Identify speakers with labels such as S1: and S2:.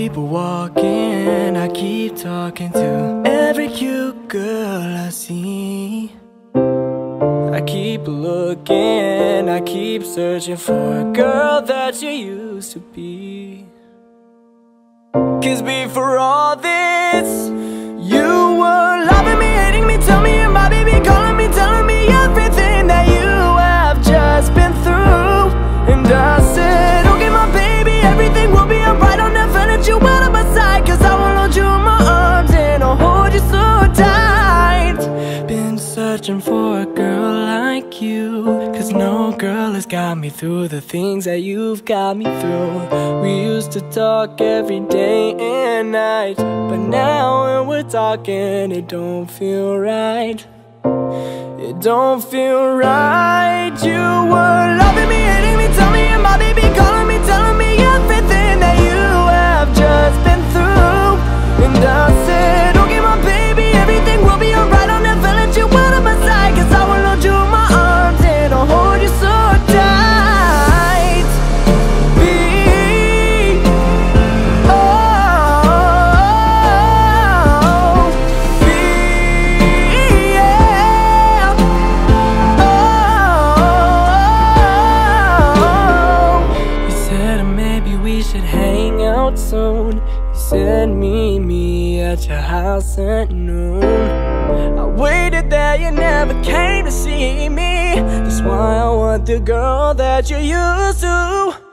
S1: keep walking, I keep talking to every cute girl I see. I keep looking, I keep searching for a girl that you used to be. 'Cause before all this, you were loving me, hating me, telling me you're my baby, calling me, telling me everything that you have just been through. And I said, okay my baby, everything will be alright. I'll never let you out of my sight, 'cause I will hold you in my arms and I'll hold you so tight. Been searching for a girl like you, 'cause no girl has got me through the things that you've got me through. We used to talk every day and night, but now when we're talking it don't feel right. It don't feel right. You were loving me, hating me, telling me you're my baby, calling me, telling me everything that you have just been through. And I said, okay my baby, everything will be alright. I'll never let you out of my sight, 'cause I will hold you in my arms and I'll hold you so tight. Soon. You said meet me at your house at noon. I waited there, you never came to see me. That's why I want the girl that you used to.